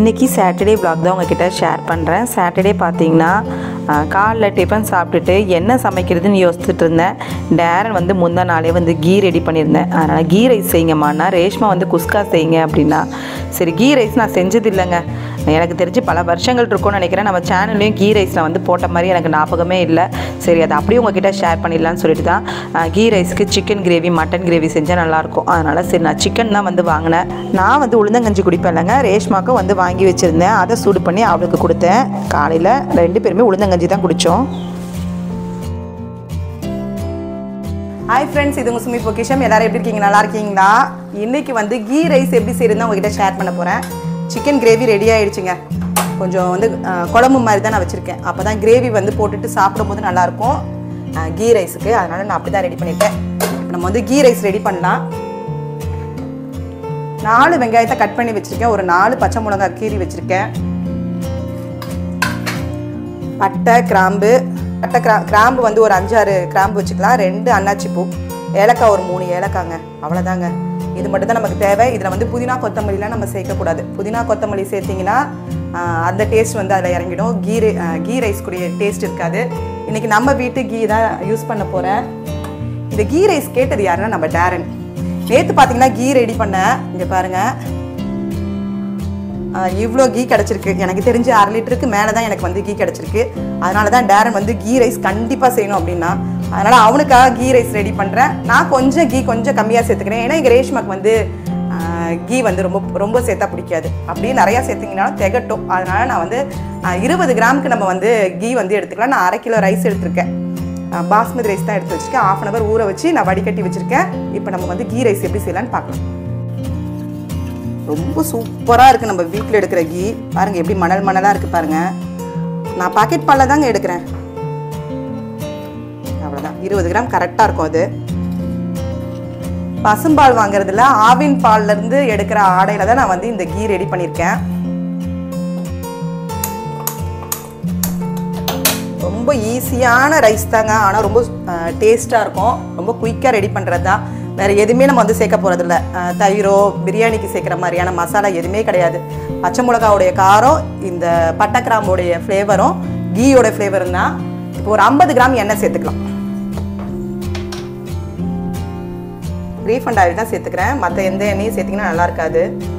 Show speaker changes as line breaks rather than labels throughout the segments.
இன்றைக்கி Saturday vlog தான் உங்ககிட்ட ஷேர் பண்ணுறேன். சாட்டர்டே பார்த்தீங்கன்னா காலைல டிஃபன் சாப்பிட்டுட்டு என்ன சமைக்கிறதுன்னு யோசிச்சுட்டு இருந்தேன். டேரன் வந்து முந்தா நாளே வந்து கீ ரெடி பண்ணியிருந்தேன். அதனால் கீ ரைஸ் செய்யுங்கம்மாண்ணா, ரேஷ்மா வந்து குஸ்கா செய்யுங்க அப்படின்னா. சரி, கீ ரைஸ் நான் செஞ்சது இல்லைங்க. எனக்கு தெரிஞ்சு பல வருஷங்கள் இருக்கும்னு நினைக்கிறேன். நம்ம சேனல்லையும் கீ ரைஸ் நான் வந்து போட்ட மாதிரி எனக்கு ஞாபகமே இல்லை. சரி, அதை அப்படியே உங்ககிட்ட ஷேர் பண்ணிடலான்னு சொல்லிட்டு தான் கீ ரைஸ்க்கு சிக்கன் கிரேவி மட்டன் கிரேவி செஞ்சால் நல்லாயிருக்கும். அதனால் சரி, நான் சிக்கன் தான் வந்து வாங்கினேன். நான் வந்து உளுந்தங்கஞ்சி குடிப்பேன் இல்லைங்க, ரேஷ்மாவுக்கும் வந்து வாங்கி வச்சுருந்தேன். அதை சூடு பண்ணி அவளுக்கு கொடுத்தேன். காலையில் 2 பேருமே உளுந்தங்கஞ்சி தான் குடித்தோம். ஹாய் ஃப்ரெண்ட்ஸ், இது உங்கள் சுமிpokkisham. எல்லோரும் எப்படி இருக்கீங்க? நல்லா இருக்கீங்களா? இன்றைக்கி வந்து கீ ரைஸ் எப்படி செய்யறதுன்னு உங்ககிட்ட ஷேர் பண்ண போகிறேன். சிக்கன் கிரேவி ரெடி ஆகிடுச்சுங்க. கொஞ்சம் வந்து குழம்பு மாதிரி தான் நான் வச்சுருக்கேன். அப்போ தான் கிரேவி வந்து போட்டுட்டு சாப்பிடும்போது நல்லாயிருக்கும் கீ ரைஸுக்கு. அதனால் நான் அப்படி தான் ரெடி பண்ணிட்டேன். இப்போ நம்ம வந்து கீ ரைஸ் ரெடி பண்ணலாம். 4 வெங்காயத்தை கட் பண்ணி வச்சுருக்கேன். ஒரு 4 பச்சை மிளகாய் கீரி வச்சுருக்கேன். பட்டை கிராம்பு வந்து ஒரு 5-6 கிராம்பு வச்சுக்கலாம். 2 அன்னாச்சி பூ, ஏலக்காய் ஒரு 3 ஏலக்காங்க. அவ்வளோதாங்க. இது மட்டும் தான் நமக்கு தேவை. இதில் வந்து புதினா கொத்தமல்லிலாம் நம்ம சேர்க்கக்கூடாது. புதினா கொத்தமல்லி சேர்த்திங்கன்னா அந்த டேஸ்ட் வந்து அதில் இறங்கிடும். கீ ரைஸ் கூடிய டேஸ்ட் இருக்காது. இன்றைக்கி நம்ம வீட்டு கீ தான் யூஸ் பண்ண போகிறேன். இந்த கீ ரைஸ் கேட்டது யாருன்னா நம்ம டேரன். நேற்று பார்த்தீங்கன்னா கீ ரெடி பண்ணேன். இங்கே பாருங்கள், இவ்வளோ கீ கிடச்சிருக்கு. எனக்கு தெரிஞ்சு 1/2 லிட்டருக்கு மேலே தான் எனக்கு வந்து கீ கிடச்சிருக்கு. அதனால தான் டேரன் வந்து கீ ரைஸ் கண்டிப்பாக செய்யணும் அப்படின்னா, அதனால் அவனுக்காக கீ ரைஸ் ரெடி பண்ணுறேன். நான் கொஞ்சம் கம்மியாக சேர்த்துக்கிறேன். ஏன்னா எங்கள் ரேஷ்மாக்கு வந்து கீ வந்து ரொம்ப சேர்த்தா பிடிக்காது. அப்படியே நிறையா சேர்த்திங்கனாலும் திகட்டும். அதனால் நான் வந்து 20 கிராமுக்கு நம்ம வந்து கீ வந்து எடுத்துக்கலாம். நான் 1/2 கிலோ ரைஸ் எடுத்திருக்கேன். பாஸ்மதி ரைஸ் தான் எடுத்து வச்சுருக்கேன். 1/2 hour ஊற வச்சு நான் வடிகட்டி வச்சுருக்கேன். இப்போ நம்ம வந்து கீ ரைஸ் எப்படி செய்யலான்னு பார்க்கலாம். ரொம்ப சூப்பராக இருக்குது நம்ம வீட்டில் எடுக்கிற கீ. பாருங்கள் எப்படி மணலாக இருக்குது பாருங்கள். நான் பாக்கெட் பாலில் தாங்க எடுக்கிறேன். அவ்வளோதான், 20 கிராம் கரெக்டாக இருக்கும். அது பசும்பால் வாங்குறதுல ஆவின் பால்லேருந்து எடுக்கிற ஆடையில் தான் நான் வந்து இந்த கீ ரெடி பண்ணியிருக்கேன். ரொம்ப ஈஸியான ரைஸ் தாங்க, ஆனால் ரொம்ப டேஸ்ட்டாக இருக்கும். ரொம்ப குயிக்காக ரெடி பண்ணுறது தான். வேறு எதுவுமே நம்ம வந்து சேர்க்க போகிறதில்ல. தயிரோ பிரியாணிக்கு சேர்க்குற மாதிரியான மசாலா எதுவுமே கிடையாது. பச்சை மிளகாவுடைய காரம், இந்த பட்டை கிராம்போடைய ஃப்ளேவரும் கீயோட ஃப்ளேவரும் தான். இப்போ ஒரு 50 கிராம் எண்ணெய் சேர்த்துக்கலாம். ரீஃபண்ட் ஆயில் தான் சேர்த்துக்கிறேன். மற்ற எந்த எண்ணெயும் சேர்த்திங்கன்னா நல்லா இருக்காது.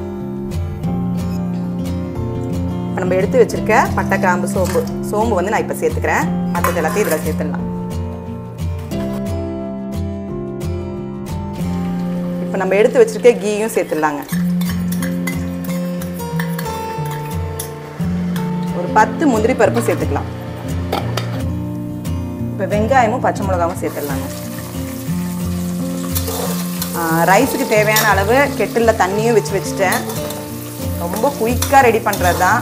இப்போ நம்ம எடுத்து வச்சுருக்க பட்டை கிராம்பு சோம்பு வந்து நான் இப்போ சேர்த்துக்கிறேன். மற்றது எல்லாத்தையும் இதில் சேர்த்துடலாம். இப்போ நம்ம எடுத்து வச்சுருக்க கீயும் சேர்த்துடலாங்க. ஒரு 10 முந்திரி பருப்பும் சேர்த்துக்கலாம். இப்போ வெங்காயமும் பச்சை மிளகாவும் சேர்த்துடலாங்க. ரைஸுக்கு தேவையான அளவு கெட்டிலில் தண்ணியும் வச்சுட்டேன். ரொம்ப குயிக்காக ரெடி பண்ணுறது தான்.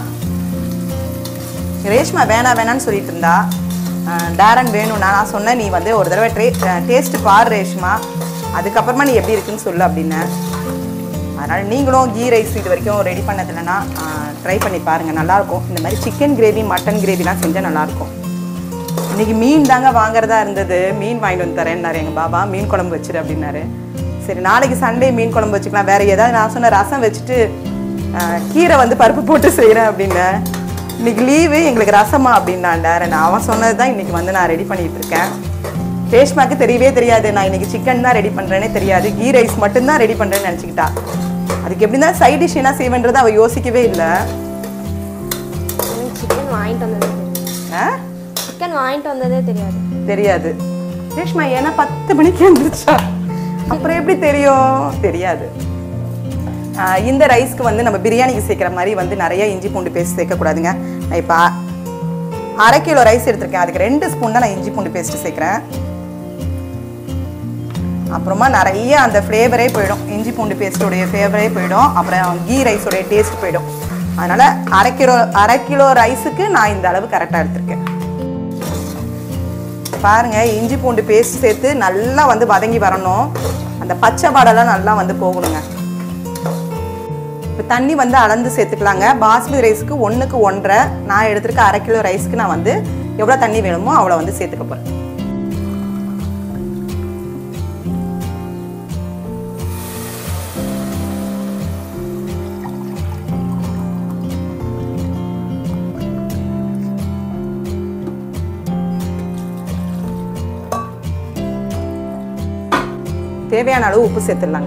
ரேஷ்மா வேணான்னு சொல்லிட்டு இருந்தா. டேரன் வேணும்னா நான் சொன்னேன், நீ வந்து ஒரு தடவை டேஸ்ட்டு பாரு ரேஷ்மா, அதுக்கப்புறமா நீ எப்படி இருக்குன்னு சொல்லு அப்படின்னேன். அதனால் நீங்களும் கீ ரைஸ் இது வரைக்கும் ரெடி பண்ணது இல்லைன்னா ட்ரை பண்ணி பாருங்கள், நல்லாயிருக்கும். இந்த மாதிரி சிக்கன் கிரேவி மட்டன் கிரேவிலாம் செஞ்சால் நல்லாயிருக்கும். இன்றைக்கி மீன் தாங்க வாங்குறதா இருந்தது. மீன் வாங்கிட்டு வந்து தரேன்னாரு எங்கள் பாபா. மீன் குழம்பு வச்சிரு அப்படின்னாரு. சரி, நாளைக்கு சண்டே மீன் குழம்பு வச்சுக்கலாம். வேறு ஏதாவது நான் சொன்ன ரசம் வச்சுட்டு கீரை வந்து பருப்பு போட்டு செய்கிறேன் அப்படின்னேன். இன்றைக்கி லீவு, எங்களுக்கு ரசமா அப்படின்னாண்டாரு. அவன் சொன்னது தான் இன்றைக்கி வந்து நான் ரெடி பண்ணிகிட்டு இருக்கேன். ரேஷ்மாக்கு தெரியவே தெரியாது நான் இன்றைக்கி சிக்கன் தான் ரெடி பண்ணுறேனே தெரியாது. கீ ரைஸ் மட்டும்தான் ரெடி பண்ணுறேன்னு நினச்சிக்கிட்டா. அதுக்கு எப்படி தான் சைட் டிஷ் என்ன செய்வேன்றது அவள் யோசிக்கவே இல்லை.
சிக்கன் வாங்கிட்டு வந்ததே தெரியாது.
ரேஷ்மா ஏன்னா 10 மணிக்கு எழுந்திரிச்சா, அப்புறம் எப்படி தெரியாது. இந்த ரைஸ்க்கு வந்து நம்ம பிரியாணிக்கு சேர்க்குற மாதிரி வந்து நிறைய இஞ்சி பூண்டு பேஸ்ட் சேர்க்கக்கூடாதுங்க. நான் இப்போ 1/2 கிலோ ரைஸ் எடுத்திருக்கேன். அதுக்கு 2 ஸ்பூன் தான் நான் இஞ்சி பூண்டு பேஸ்ட்டு சேர்க்குறேன். அப்புறமா நிறைய அந்த ஃப்ளேவரே போயிடும். இஞ்சி பூண்டு பேஸ்ட்டோடைய ஃப்ளேவரே போயிடும். அப்புறம் கீ ரைஸோடைய டேஸ்ட் போயிடும். அதனால் 1/2 கிலோ ரைஸுக்கு நான் இந்த அளவு கரெக்டாக எடுத்திருக்கேன். பாருங்கள், இஞ்சி பூண்டு பேஸ்ட் சேர்த்து நல்லா வந்து வதங்கி வரணும். அந்த பச்சை வாடெல்லாம் நல்லா வந்து போகணுங்க. இப்போ தண்ணி வந்து அளந்து சேர்த்துக்கலாங்க. பாஸ்மதி ரைஸுக்கு 1க்கு 1.5, நான் எடுத்துருக்க 1/2 கிலோ ரைஸ்க்கு நான் வந்து எவ்வளோ தண்ணி வேணுமோ அவ்வளோ வந்து சேர்த்துக்க போகிறேன். தேவையான அளவு உப்பு சேர்த்துடலாங்க.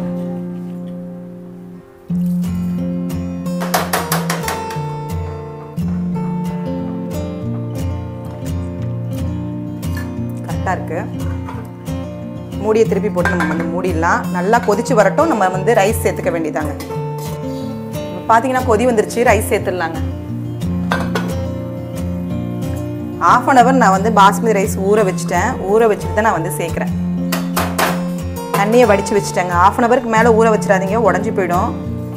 கரெக்டாக இருக்கு. மூடியை திருப்பி போட்டு நம்ம வந்து மூடிடலாம். நல்லா கொதிச்சு வரட்டும். நம்ம வந்து ரைஸ் சேர்த்துக்க வேண்டியதாங்க. பார்த்தீங்கன்னா கொதி வந்துருச்சு. ரைஸ் சேர்த்துடலாங்க. 1/2 an hour நான் வந்து பாஸ்மதி ரைஸ் ஊற வச்சுட்டேன். ஊற வச்சுட்டு தான் நான் வந்து சேர்க்குறேன். தண்ணியை வடித்து வச்சுட்டேங்க. 1/2 an hourக்கு மேலே ஊற வச்சிடாதீங்க, உடஞ்சி போயிடும்.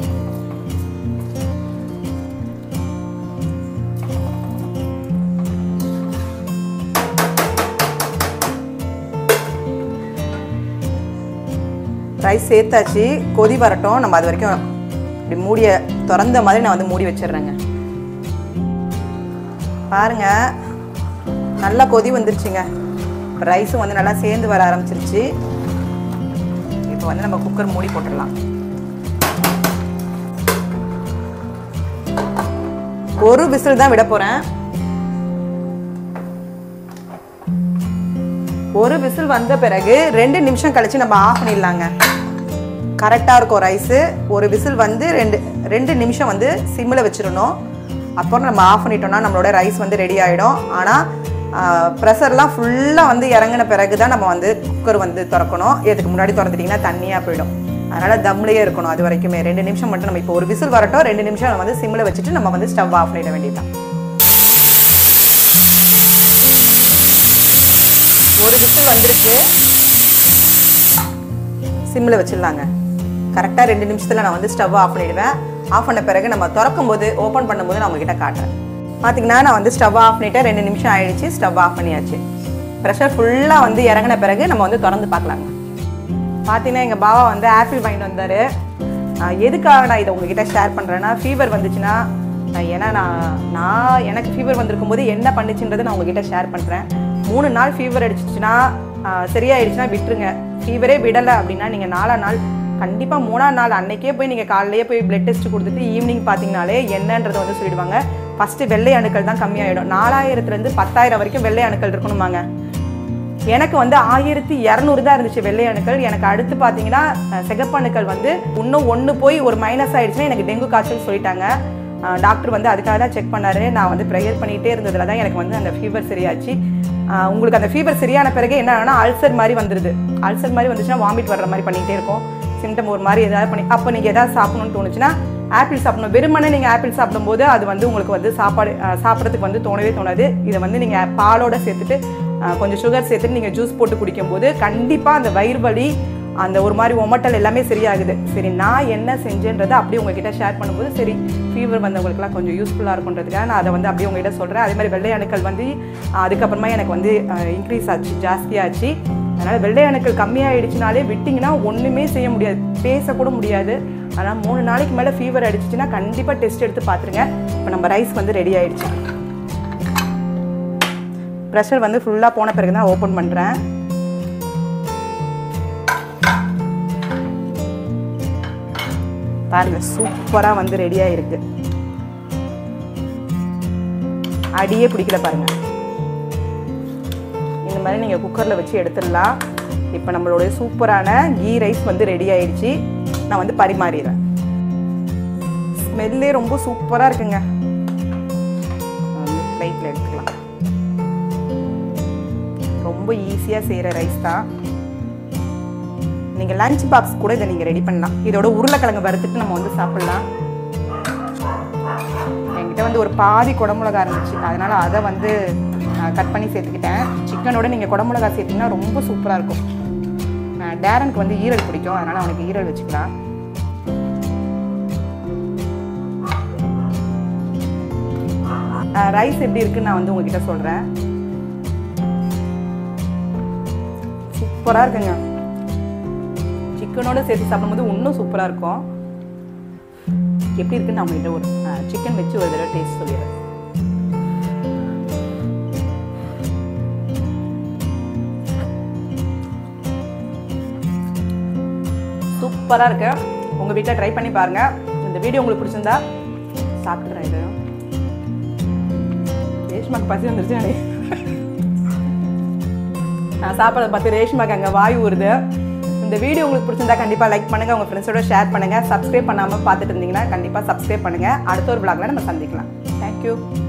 ரைஸ் சேர்த்தாச்சு. கொதி வரட்டும். நம்ம அது வரைக்கும் இப்படி மூடிய திறந்த மாதிரி நான் வந்து மூடி வச்சிடுறேங்க. பாருங்க, நல்லா கொதி வந்துருச்சுங்க. ரைஸும் வந்து நல்லா சேர்ந்து வர ஆரம்பிச்சிருச்சு. இப்போ வந்து நம்ம குக்கர் மூடி போட்டுடலாம். ஒரு விசில் தான் விட போறேன். ஒரு விசில் வந்த பிறகு 2 நிமிஷம் கழிச்சு நம்ம ஆஃப் பண்ணிடலாங்க. கரெக்டாக இருக்கும் ரைஸு. ஒரு விசில் வந்து 2 நிமிஷம் வந்து சிம்மில் வச்சிடணும். அப்புறம் நம்ம ஆஃப் பண்ணிட்டோம்னா நம்மளோட ரைஸ் வந்து ரெடி ஆகிடும். ஆனால் ப்ரெஷர்லாம் ஃபுல்லாக வந்து இறங்கின பிறகு தான் நம்ம வந்து குக்கர் வந்து திறக்கணும். இதுக்கு முன்னாடி திறந்துட்டிங்கன்னா தண்ணியாக போயிடும். அதனால் தம்லேயே இருக்கணும். அது வரைக்குமே 2 நிமிஷம் மட்டும் நம்ம இப்போ ஒரு விசில் வரட்டும். 2 நிமிஷம் நம்ம வந்து சிம்மில் வச்சுட்டு நம்ம வந்து ஸ்டவ் ஆஃப் பண்ணிட வேண்டியதுதான். ஒரு விசில் வந்துருக்கு. சிம்மில் வச்சிடலாங்க. கரெக்டாக 2 நிமிஷத்தில் நான் வந்து ஸ்டவ் ஆஃப் பண்ணிவிடுவேன். ஆஃப் பண்ண பிறகு நம்ம திறக்கும் போது ஓப்பன் பண்ணும்போது நான் உங்ககிட்ட காட்டுறேன். பார்த்தீங்கன்னா நான் வந்து ஸ்டவ் ஆஃப் பண்ணிவிட்டேன். 2 நிமிஷம் ஆயிடுச்சு. ஸ்டவ் ஆஃப் பண்ணியாச்சு. ப்ரெஷர் ஃபுல்லாக வந்து இறங்கின பிறகு நம்ம வந்து திறந்து பார்க்கலாங்க. பார்த்தீங்கன்னா எங்கள் பாவா வந்து ஆப்பிள் வாங்கிட்டு வந்தார். எதுக்காக நான் இதை உங்ககிட்ட ஷேர் பண்ணுறேன்னா, ஃபீவர் வந்துச்சுன்னா, ஏன்னா நான் எனக்கு ஃபீவர் வந்திருக்கும் போது என்ன பண்ணிச்சுன்றதை நான் உங்ககிட்ட ஷேர் பண்ணுறேன். 3 நாள் ஃபீவர் அடிச்சிச்சுன்னா சரியாயிடுச்சுன்னா விட்டுருங்க. ஃபீவரே விடலை அப்படின்னா நீங்கள் 4ஆம் நாள் கண்டிப்பாக 3ஆம் நாள் அன்னைக்கே போய் நீங்கள் காலையிலேயே போய் பிளட் டெஸ்ட் கொடுத்துட்டு ஈவினிங் பார்த்தீங்கனாலே என்னன்றதை வந்து சொல்லிடுவாங்க. ஃபஸ்ட்டு வெள்ளை அணுக்கள் தான் கம்மியாகிடும். 4000லேருந்து 10,000 வரைக்கும் வெள்ளை அணுக்கள் இருக்கணுமாங்க. எனக்கு வந்து 1200 தான் இருந்துச்சு வெள்ளை அணுக்கள். எனக்கு அடுத்து பார்த்தீங்கன்னா சிகப்பு அணுக்கள் வந்து இன்னும் 1 போய் ஒரு மைனஸ் ஆகிடுச்சுன்னா எனக்கு டெங்கு காய்ச்சல் சொல்லிட்டாங்க. டாக்டர் வந்து அதுக்காக தான் செக் பண்ணாரு. நான் வந்து ப்ரேயர் பண்ணிகிட்டே இருந்ததில் தான் எனக்கு வந்து அந்த ஃபீவர் சரியாச்சு. உங்களுக்கு அந்த ஃபீவர் சரியான பிறகு என்ன ஆகுனா அல்சர் மாதிரி வந்துடுது. அல்சர் மாதிரி வந்துச்சுன்னா வாமிட் வர்ற மாதிரி பண்ணிகிட்டே இருக்கும். சிம்டம் ஒரு மாதிரி ஏதாவது பண்ணி அப்போ நீங்கள் எதாவது சாப்பிடணும்னு தோணுச்சுன்னா ஆப்பிள் சாப்பிடணும். வெறுமனே நீங்கள் ஆப்பிள் சாப்பிடும்போது அது வந்து உங்களுக்கு வந்து சாப்பிட்றதுக்கு வந்து தோணவே தோணாது. இதை வந்து நீங்கள் பாலோட சேர்த்துட்டு கொஞ்சம் சுகர் சேர்த்துட்டு நீங்கள் ஜூஸ் போட்டு குடிக்கும்போது கண்டிப்பாக அந்த வயிறு வலி அந்த ஒரு மாதிரி ஒமட்டல் எல்லாமே சரியாகுது. சரி, நான் என்ன செஞ்சேன்றதை அப்படியே உங்ககிட்ட ஷேர் பண்ணும்போது சரி ஃபீவர் வந்தவங்களுக்குலாம் கொஞ்சம் யூஸ்ஃபுல்லாக இருக்குன்றதுக்காக நான் அதை வந்து அப்படியே உங்ககிட்ட சொல்கிறேன். அதே மாதிரி வெள்ளை அணுக்கள் வந்து அதுக்கப்புறமா எனக்கு வந்து இன்க்ரீஸ் ஆச்சு, ஜாஸ்தியாச்சு. அதனால் வெள்ளை அணுக்கள் கம்மியாகிடுச்சுனாலே விட்டிங்கன்னா ஒன்றுமே செய்ய முடியாது, பேசக்கூட முடியாது. ஆனால் 3 நாளைக்கு மேலே ஃபீவர் அடிச்சிச்சுன்னா கண்டிப்பாக டெஸ்ட் எடுத்து பார்த்துருங்க. இப்போ நம்ம ரைஸ் வந்து ரெடி ஆகிடுச்சு. ப்ரெஷர் வந்து ஃபுல்லாக போன பிறகு தான் ஓப்பன் பண்ணுறேன். பாருங்கள், சூப்பராக வந்து ரெடியாக இருக்குது. அடியே பிடிக்கல பாருங்கள். இந்த மாதிரி நீங்கள் குக்கரில் வச்சு எடுத்துடலாம். இப்போ நம்மளுடைய சூப்பரான கீ ரைஸ் வந்து ரெடி ஆயிடுச்சு. நான் வந்து பரிமாறிடுறேன். ஸ்மெல்லே ரொம்ப சூப்பராக இருக்குங்க. பிளேட்டில் எடுத்துக்கலாம். ரொம்ப ஈஸியாக செய்கிற ரைஸ் தான். நீங்கள் லஞ்ச் பாக்ஸ் கூட இதை நீங்கள் ரெடி பண்ணலாம். இதோட உருளைக்கிழங்கு வறுத்துட்டு நம்ம வந்து சாப்பிட்லாம். என்கிட்ட வந்து ஒரு பாதி குடமிளகா இருந்துச்சு, அதனால் அதை வந்து கட் பண்ணி சேர்த்துக்கிட்டேன். சிக்கனோட நீங்கள் குடமிளகா சேர்த்திங்கன்னா ரொம்ப சூப்பராக இருக்கும். டேரனுக்கு வந்து ஈரல் பிடிக்கும், அதனால் அவனுக்கு ஈரல் வச்சுக்கலாம். ரைஸ் எப்படி இருக்குன்னு நான் வந்து உங்ககிட்ட சொல்கிறேன். சூப்பராக இருக்குங்க. சிக்கனோட சேர்த்து சாப்பிடும்போது இன்னும் சூப்பராக இருக்கும். எப்படி இருக்குன்னு நான் உங்ககிட்ட ஒரு சிக்கன் வச்சு ஒரு தடவை டேஸ்ட் சொல்லிடுறேன். சூப்பராக இருக்கு. உங்கள் வீட்டில் ட்ரை பண்ணி பாருங்கள். இந்த வீடியோ உங்களுக்கு பிடிச்சிருந்தா சாப்பிட்றேன். இது ரேஷ்மாக்கு பசி வந்துருச்சு. நான் சாப்பிட்றத பார்த்து ரேஷ்மாக்கு அங்கே வாய் ஊறுது. இந்த வீடியோ உங்களுக்கு பிடிச்சிருந்தா கண்டிப்பாக லைக் பண்ணுங்கள், உங்கள் ஃப்ரெண்ட்ஸோட ஷேர் பண்ணுங்கள். சப்ஸ்கிரைப் பண்ணாமல் பார்த்துட்டு இருந்தீங்கன்னா கண்டிப்பாக சப்ஸ்கிரைப் பண்ணுங்கள். அடுத்த ஒரு vlogல நம்ம சந்திக்கலாம். தேங்க்யூ.